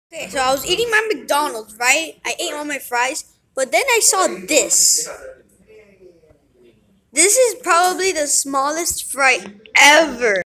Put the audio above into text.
Okay, so I was eating my McDonald's, right? I ate all my fries, but then I saw this. This is probably the smallest fry ever.